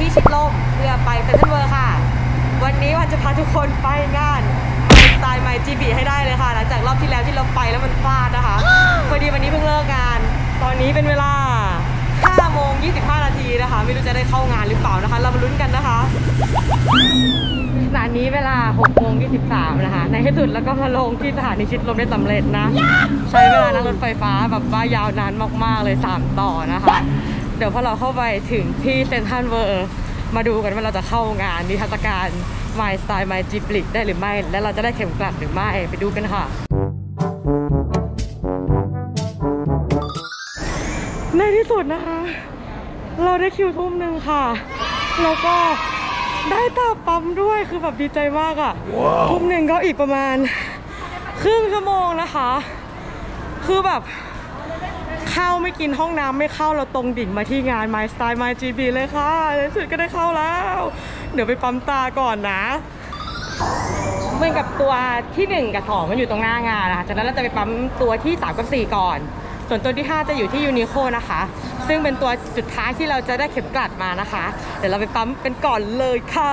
ที่ชิดลมเพื่อไปเซ็นทรัลเวิลด์ค่ะวันนี้วันจะพาทุกคนไปงานสไตล์ MyGB ให้ได้เลยค่ะหลังจากรอบที่แล้วที่เราไปแล้วมันพลาดนะคะพอดีวันนี้เพิ่งเลิกงานตอนนี้เป็นเวลา5 โมง 25 นาทีนะคะไม่รู้จะได้เข้างานหรือเปล่านะคะเรามาลุ้นกันนะคะขณะนี้เวลา6 โมง 23 นะคะในที่สุดแล้วก็มาลงที่สถานีชิดลมได้สำเร็จนะใช้เวลานั่งรถไฟฟ้าแบบว่ายาวนานมากๆเลย3 ต่อนะคะเดี๋ยวพอเราเข้าไปถึงที่เซ็นทรัลเวิลด์มาดูกันว่าเราจะเข้างานนิทรรศการ My Style My Jeep ได้หรือไม่และเราจะได้เข็มกลัดหรือไม่ไปดูกันค่ะในที่สุดนะคะเราได้คิวทุ่มหนึ่งค่ะแล้วก็ได้ตาปั๊มด้วยคือแบบดีใจมากอ่ะ ทุ่มหนึ่งก็อีกประมาณครึ่งชั่วโมงนะคะคือแบบเข้าไม่กินห้องน้ำไม่เข้าเราตรงดิ่งมาที่งาน My Style My GB เลยค่ะในที่สุดก็ได้เข้าแล้วเดี๋ยวไปปั๊มตาก่อนนะเหมือนกับตัวที่1 กับ 2มันอยู่ตรงหน้างานนะคะจากนั้นเราจะไปปั๊มตัวที่3 กับ 4ก่อนส่วนตัวที่5จะอยู่ที่ยูนิโคนะคะซึ่งเป็นตัวจุดท้ายที่เราจะได้เข็มกลัดมานะคะเดี๋ยวเราไปปั๊มกันก่อนเลยค่ะ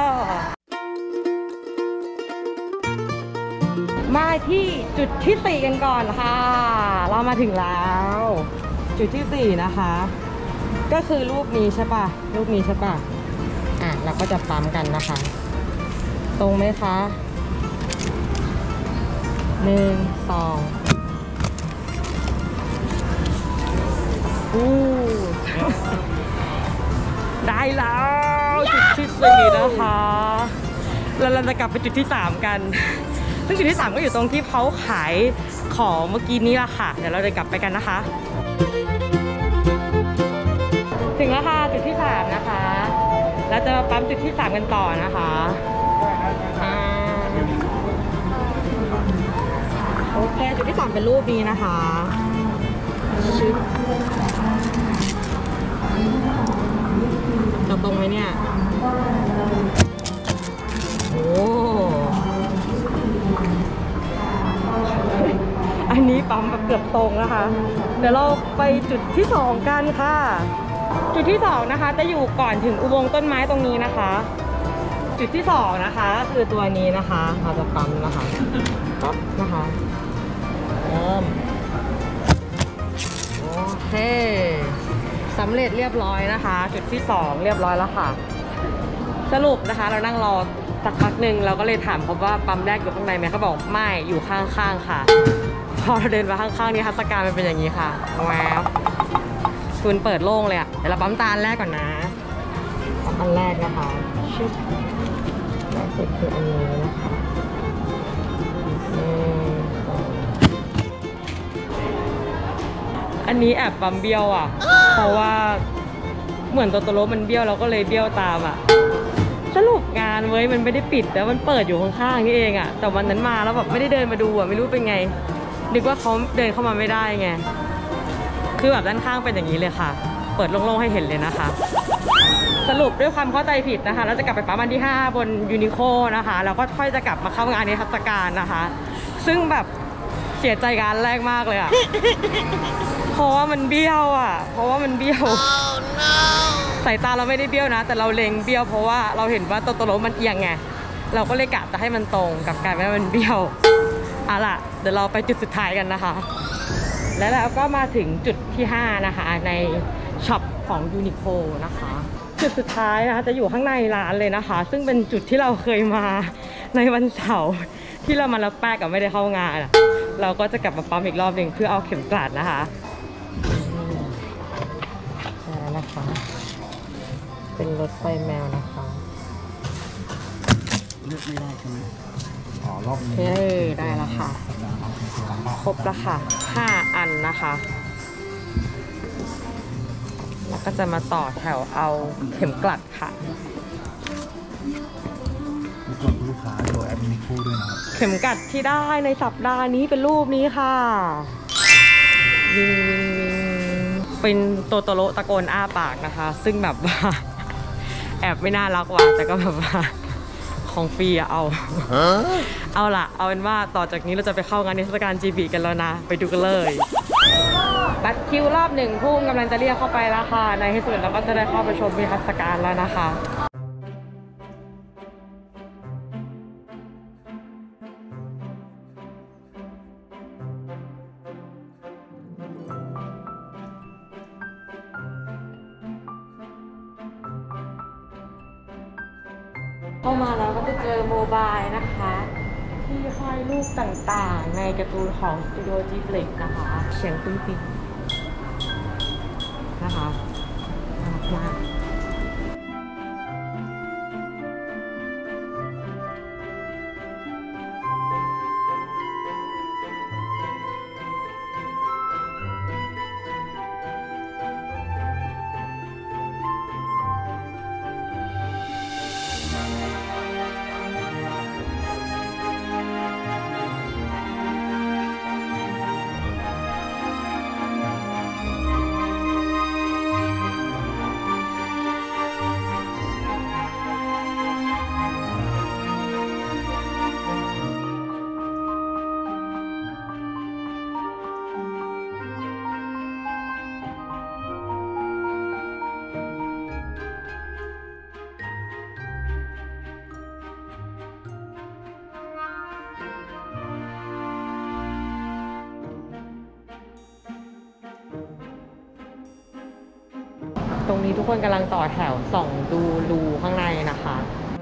มาที่จุดที่4กันก่อนค่ะเรามาถึงแล้วจุดที่4นะคะก็คือรูปนี้ใช่ป่ะรูปนี้ใช่ป่ะเราก็จะปั๊มกันนะคะตรงไหมคะ1 2ได้แล้วจุดที่4นะคะแล้วเราจะกลับไปจุดที่3กันซึ่งจุดที่3ก็อยู่ตรงที่เขาขายของเมื่อกี้นี้ละค่ะเดี๋ยวเราจะกลับไปกันนะคะถึงแล้วค่ะจุดที่3นะคะเราจะมาปั๊มจุดที่3กันต่อนะคะโอเคจุดที่3เป็นรูปนี้นะคะชิปจะตรงไหมเนี่ยโอ้อันนี้ปั๊มแบบเกือบตรงนะคะเดี๋ยวเราไปจุดที่2กันค่ะจุดที่2นะคะจะอยู่ก่อนถึงอุโมงค์ต้นไม้ตรงนี้นะคะจุดที่2นะคะคือตัวนี้นะคะเราจะปั๊มนะคะปั๊บนะคะเริ่มโอเคสำเร็จเรียบร้อยนะคะจุดที่2เรียบร้อยแล้วค่ะสรุปนะคะเรานั่งรอสักพักหนึ่งเราก็เลยถามเขาว่าปั๊มแรกอยู่ข้างในไหมเขาบอกไม่อยู่ข้างๆค่ะพอเราเดินมาข้างๆนี้ทัศการมันเป็นอย่างนี้ค่ะแววคุณเปิดโล่งเลยอ่ะเดี๋ยวเราปั๊มตาอันแรกก่อนนะอันแรกนะคะชุดแรกสุดคืออันนี้นะคะอันนี้แอบปั๊มเบี้ยวอ่ะเพราะว่าเหมือนตัวโลมันเบี้ยวเราก็เลยเบี้ยวตามอ่ะสรุปงานเว้ยมันไม่ได้ปิดแต่มันเปิดอยู่ข้างๆนี่เองอ่ะแต่วันนั้นมาแล้วแบบไม่ได้เดินมาดูอ่ะไม่รู้เป็นไงนึกว่าเขาเดินเข้ามาไม่ได้ไงคือแบบด้านข้างเป็นอย่างนี้เลยค่ะเปิดโล่งๆให้เห็นเลยนะคะสรุปด้วยความเข้าใจผิดนะคะเราจะกลับไปปั๊มอันที่5บนยูนิโคนะคะแล้วก็ค่อยจะกลับมาเข้างานนิทรรศการนะคะซึ่งแบบเสียใจงานแรกมากเลยอ่ะเพราะว่ามันเบี้ยวอ่ะเพราะว่ามันเบี้ยวสายตาเราไม่ได้เบี้ยวนะแต่เราเล็งเบี้ยวเพราะว่าเราเห็นว่าตัวโลมันเอียงไงเราก็เลยกะจะให้มันตรงกับกลายเป็นว่ามันเบี้ยวเอาล่ะเดี๋ยวเราไปจุดสุดท้ายกันนะคะแล้วเราก็มาถึงจุดที่5นะคะในช็อปของยูนิโคนะคะจุดสุดท้ายนะคะจะอยู่ข้างในร้านเลยนะคะซึ่งเป็นจุดที่เราเคยมาในวันเสาร์ที่เรามารับแป้งกับไม่ได้เข้างานเราก็จะกลับมาปั๊มอีกรอบหนึ่งเพื่อเอาเข็มกลัดนะคะแล้วนะคะเป็นรถไฟแมวนะคะเลือกไม่ได้ใช่ไหมรอบนี้ได้แล้วค่ะครบแล้วค่ะ5 อันนะคะแล้วก็จะมาต่อแถวเอาเข็มกลัดค่ะมีส่วนลูกค้าโดยแอดมินคู่ด้วยนะครับเข็มกลัดที่ได้ในสัปดาห์นี้เป็นรูปนี้ค่ะวิงเป็นตัวโตโรตะโกนอ้าปากนะคะซึ่งแบบว่าแอบไม่น่ารักว่ะแต่ก็แบบว่าของฟรีอะเอาล่ะเอาเป็นว่าต่อจากนี้เราจะไปเข้างานนิทรรศการ GB กันแล้วนะไปดูกันเลยบัตรคิวรอบ1 ทุ่มกำลังจะเรียกเข้าไปแล้วค่ะในที่สุดเราก็จะได้เข้าไปชมนิทรรศการแล้วนะคะเข้ามาแล้วก็จะเจอโมบายนะคะที่ห้อยรูปต่างๆในการ์ตูนของสตูดิโอจิบลินะคะเสียงตุ้งติ้งนะคะน่ารักมากตรงนี้ทุกคนกำลังต่อแถวส่องดูรูข้างในนะคะ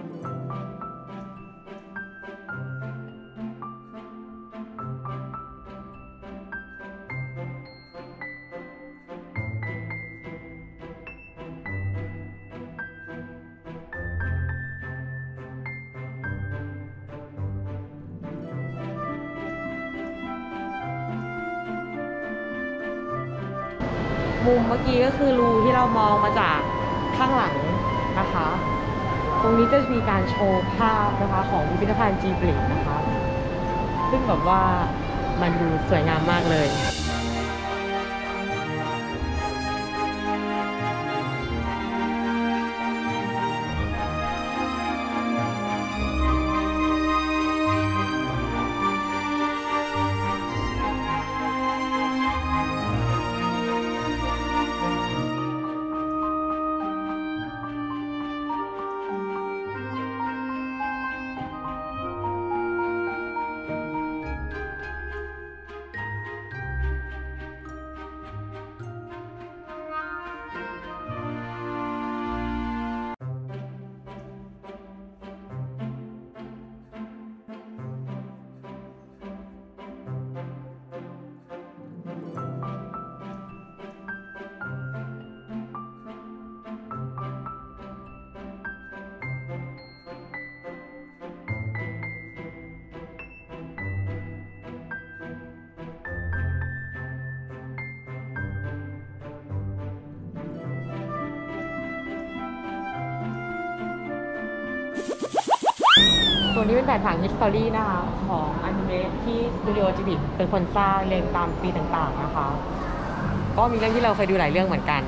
มุมเมื่อกี้ก็คือรูที่เรามองมาจากข้างหลังนะคะ ตรงนี้จะมีการโชว์ภาพนะคะของพิพิธภัณฑ์จีบลินะคะ ซึ่งแบบว่ามันดูสวยงามมากเลยตัวนี้เป็นแบบผัง History นะคะของอนิเมะที่สตูดิโอจิบลิเป็นคนสร้างเรียงตามปีต่างๆนะคะก็มีเรื่องที่เราเคยดูหลายเรื่องเหมือนกัน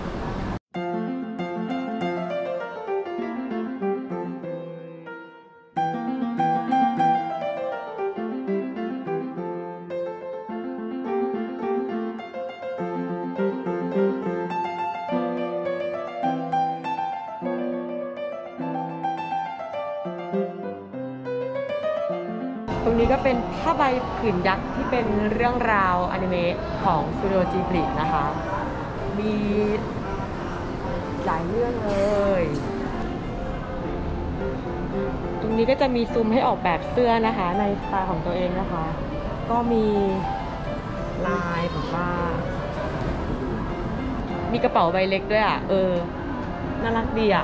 ตรงนี้ก็เป็นผ้าใบผืนยักษ์ที่เป็นเรื่องราวอนิเมะของสตูดิโอจิบลินะคะมีหลายเรื่องเลยตรงนี้ก็จะมีซูมให้ออกแบบเสื้อนะคะในสไตล์ของตัวเองนะคะก็มีลายแบบว่ามีกระเป๋าใบเล็กด้วยอ่ะน่ารักดีอ่ะ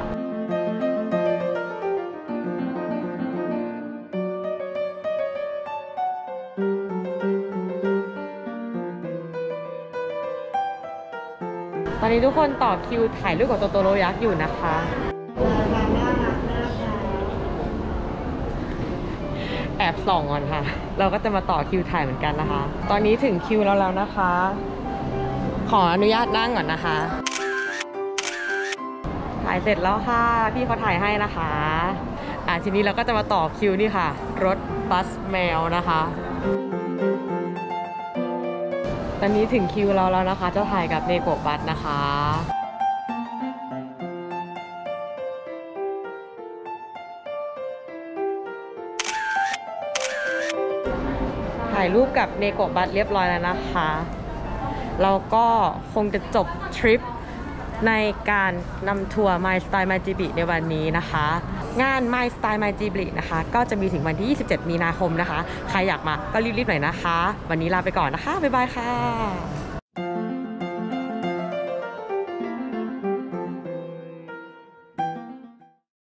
ตอนนี้ทุกคนต่อคิวถ่ายรูปกับโตโตโรยักษ์อยู่นะคะแอบส่องก่อนค่ะเราก็จะมาต่อคิวถ่ายเหมือนกันนะคะตอนนี้ถึงคิวเราแล้วนะคะขออนุญาตนั่งก่อนนะคะถ่ายเสร็จแล้วค่ะพี่เขาถ่ายให้นะคะทีนี้เราก็จะมาต่อคิวนี่ค่ะรถบัสแมวนะคะตอนนี้ถึงคิวเราแล้วนะคะ จะถ่ายกับเนโกะบัสนะคะ ถ่ายรูปกับเนโกะบัสเรียบร้อยแล้วนะคะ เราก็คงจะจบทริปในการนำทัวร์ My Style My Ghibli ในวันนี้นะคะ งาน My Style My Ghibli นะคะ ก็จะมีถึงวันที่ 27 มีนาคมนะคะ ใครอยากมาก็รีบๆหน่อยนะคะ วันนี้ลาไปก่อนนะคะ บ๊ายบายค่ะ